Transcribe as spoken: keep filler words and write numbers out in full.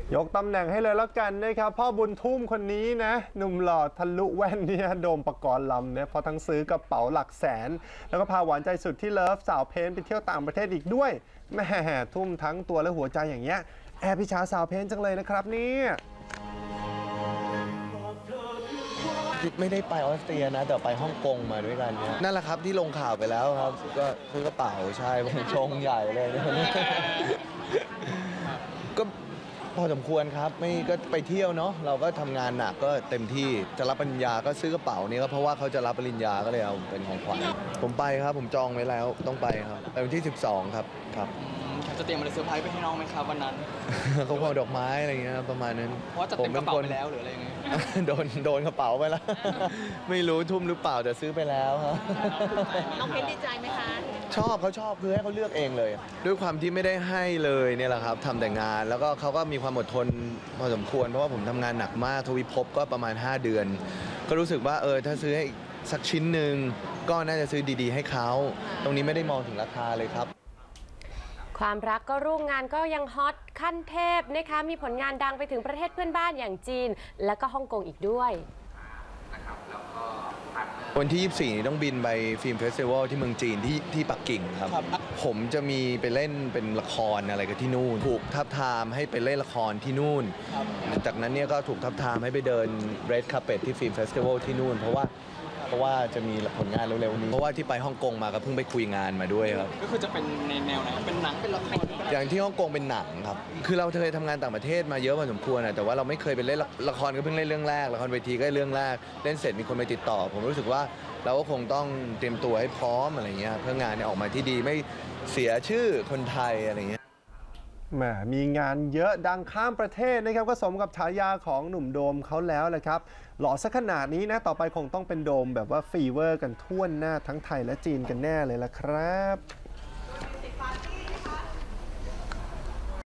ยกตำแหน่งให้เลยแล้วกันนะครับพ่อบุญทุ่มคนนี้นะหนุ่มหล่อทะลุแว่นเนี่ยโดมปกรณ์ลำเนี่ยพอทั้งซื้อกระเป๋าหลักแสนแล้วก็พาหวานใจสุดที่เลิฟสาวเพนไปเที่ยวต่างประเทศอีกด้วยแม่ทุ่มทั้งตัวและหัวใจอย่างเงี้ยแอบพิชาสาวเพนจังเลยนะครับเนี่ยไม่ได้ไปออสเตรียนะแต่ไปฮ่องกงมาด้วยกันเนี่ยนั่นแหละครับที่ลงข่าวไปแล้วครับก็ซื้อกระเป๋าใช่ผมชงใหญ่เลยก็พอสมควรครับไม่ก็ไปเที่ยวเนาะเราก็ทำงานหนักก็เต็มที่จะรับปริญญาก็ซื้อกระเป๋านี่ก็เพราะว่าเขาจะรับปริญญาก็เลยเอาเป็นของขวัญผมไปครับผมจองไว้แล้วต้องไปครับไปวันที่สิบสองครับครับจะเตรียมอะไรเซอร์ไพรส์ไปให้น้องไหมครับวันนั้นเขาพอดอกไม้อะไรเงี้ยประมาณนั้นเพราะจะเต็มกระเป๋าไปแล้วหรืออะไรยังไงโดนโดนกระเป๋าไปแล้วไม่รู้ทุ่มหรือเปล่าแต่ซื้อไปแล้วครับน้องเพชรดีใจไหมคะชอบเขาชอบคือให้เขาเลือกเองเลยด้วยความที่ไม่ได้ให้เลยเนี่ยแหละครับทำแต่งานแล้วก็เขาก็มีความอดทนพอสมควรเพราะว่าผมทำงานหนักมากทวิภพก็ประมาณห้าเดือนก็รู้สึกว่าเออถ้าซื้อให้สักชิ้นหนึ่งก็น่าจะซื้อดีๆให้เขาตรงนี้ไม่ได้มองถึงราคาเลยครับความรักก็รุ่งงานก็ยังฮอตขั้นเทพนะคะมีผลงานดังไปถึงประเทศเพื่อนบ้านอย่างจีนและก็ฮ่องกงอีกด้วยวันที่ยี่สิบสี่นี้ต้องบินไปฟิล์มเฟสติวัลที่เมืองจีนที่ที่ปักกิ่งครับผมจะมีไปเล่นเป็นละครอะไรกันที่นู่นถูกทับทามให้ไปเล่นละครที่นู่นจากนั้นเนี่ยก็ถูกทับทามให้ไปเดินเรดคาร์เปตที่ฟิล์มเฟสติวัลที่นู่นเพราะว่าเพราะว่าจะมีผลงานเร็วๆนี้เพราะว่าที่ไปฮ่องกงมาก็เพิ่งไปคุยงานมาด้วยครับก็คือจะเป็นในแนวไหนเป็นหนังเป็นละครอย่างที่ฮ่องกงเป็นหนังครับคือเราเคยทำงานต่างประเทศมาเยอะพอสมควรนะแต่ว่าเราไม่เคยไปเล่นละครก็เพิ่งเล่นเรื่องแรกละครเวทีก็เรื่องแรกเล่นเสร็จมีคนไปติดต่อผมรู้สึกว่าเราก็คงต้องเตรียมตัวให้พร้อมอะไรเงี้ยเพื่องานเนี่ยออกมาที่ดีไม่เสียชื่อคนไทยอะไรเงี้ยแหมมีงานเยอะดังข้ามประเทศนะครับก็สมกับฉายาของหนุ่มโดมเขาแล้วแหละครับหล่อสักขนาดนี้นะต่อไปคงต้องเป็นโดมแบบว่าฟีเวอร์กันทั่วหน้าทั้งไทยและจีนกันแน่เลยละครับ